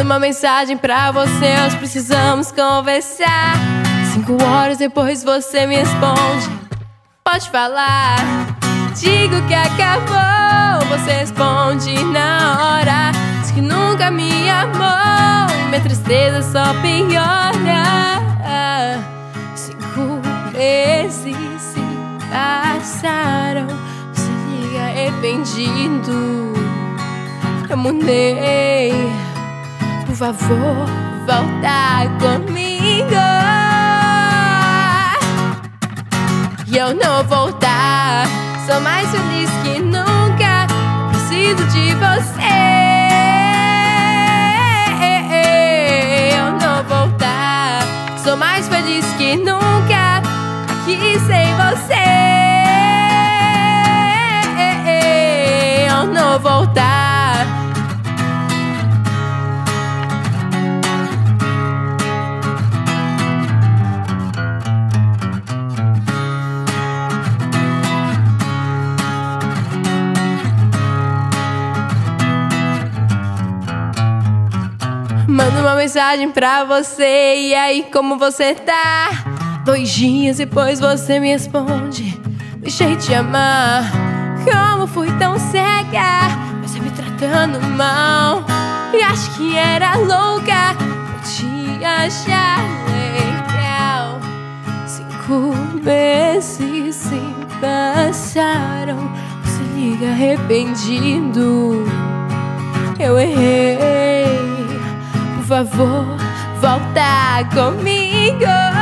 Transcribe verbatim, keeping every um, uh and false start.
uma mensagem pra você, nós precisamos conversar. Cinco horas depois você me responde, pode falar. Digo que acabou, você responde na hora. Diz que nunca me amou, minha tristeza só piora. Cinco meses se passaram, você liga arrependido. Eu mudei, por favor, volta comigo. E eu não vou voltar, sou mais feliz que nunca. Preciso de você. Eu não vou voltar, sou mais feliz que nunca aqui sem você. Eu não vou voltar. Mando uma mensagem pra você, e aí, como você tá? Dois dias depois você me responde, deixei de amar. Como fui tão cega, você me tratando mal. E acho que era louca por te achar legal. Cinco meses se passaram, você liga arrependido. Eu errei, por favor, volta comigo.